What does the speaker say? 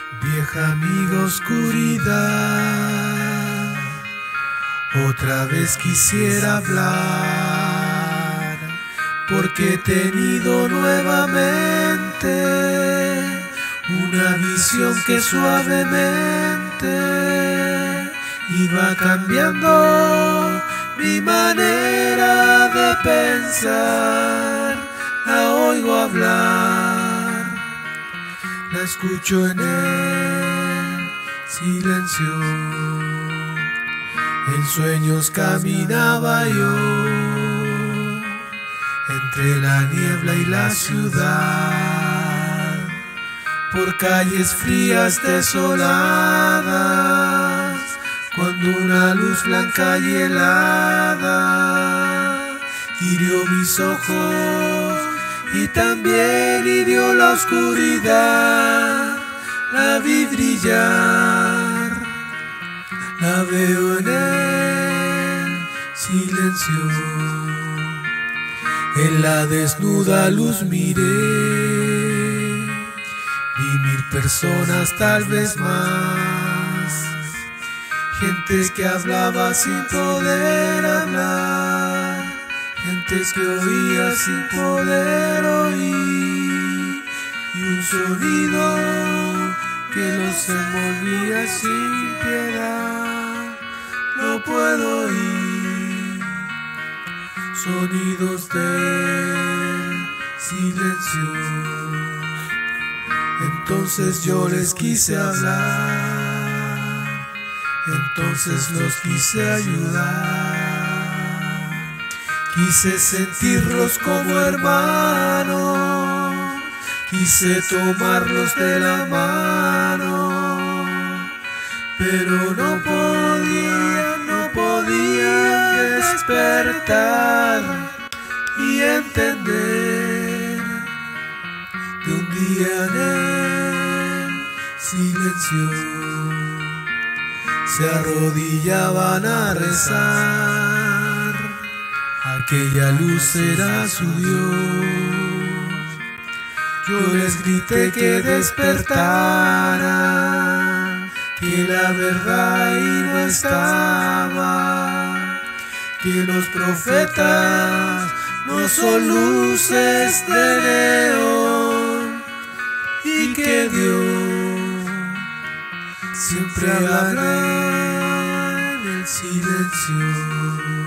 Vieja amiga oscuridad, otra vez quisiera hablar, porque he tenido nuevamente una visión que suavemente iba cambiando mi manera de pensar. La oigo hablar, la escucho en el silencio. En sueños caminaba yo entre la niebla y la ciudad, por calles frías desoladas, cuando una luz blanca y helada hirió mis ojos y también hirió la oscuridad. La vi brillar, la veo en el silencio. En la desnuda luz miré, vi 1000 personas, tal vez más, gentes que hablaba sin poder hablar, gentes que oía sin poder oír, y un sonido que los envolvía sin piedad. No puedo oír sonidos del silencio. Entonces yo les quise hablar, entonces los quise ayudar, quise sentirlos como hermanos, quise tomarlos de la mano, pero no podía despertar y entender de un día en el silencio se arrodillaban a rezar. Aquella luz era su Dios. Yo les grité que despertaran, que la verdad ahí no estaba, que los profetas no son luces de neón y que Dios siempre hablará en el silencio.